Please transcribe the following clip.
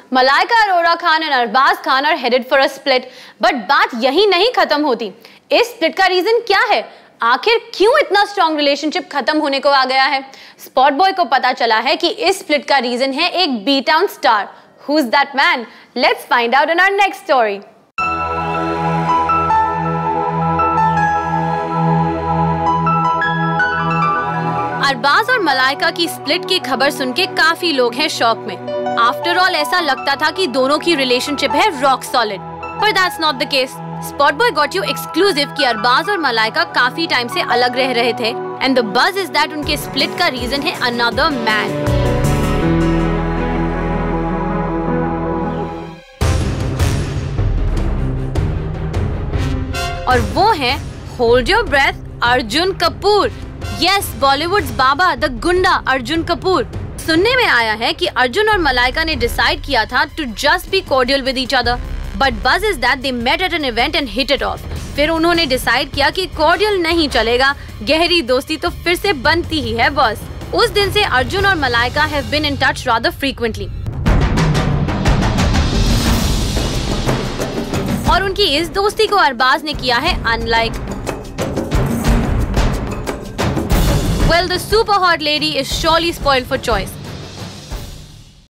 Malaika Arora Khan and Arbaaz Khan are headed for a split, but बात यही नहीं खत्म होती। इस स्प्लिट का रीजन क्या है? आखिर क्यों इतना स्ट्रॉन्ग रिलेशनशिप खत्म होने को आ गया है? स्पॉट बॉय को पता चला है कि इस स्प्लिट का रीजन है एक B town star. Who is that man? Let's find out in our next story. Arbaaz और मलाइका की स्प्लिट की खबर सुन के काफी लोग हैं शॉक में। आफ्टर ऑल ऐसा लगता था कि दोनों की रिलेशनशिप है रॉक सॉलिड, पर that's not the case. Spot boy got you exclusive कि अरबाज और मलाइका काफी टाइम से अलग रह रहे थे and the buzz is that उनके स्प्लिट का रीजन है अनदर मैन। और वो है, hold your breath, Arjun Kapoor. Yes, Bollywood's baba the gunda Arjun Kapoor. सुनने में आया है कि अर्जुन और मलाइका ने डिसाइड किया था to just be cordial with each other, but buzz is that they met at an event and hit it off. फिर उन्होंने डिसाइड किया कि कॉर्डियल नहीं चलेगा, गहरी दोस्ती तो फिर से बनती ही है बस। उस दिन से अर्जुन और Malaika have been in touch rather frequently. और उनकी इस दोस्ती को अरबाज ने किया है unlike. Well, the super hot lady is surely spoiled for choice.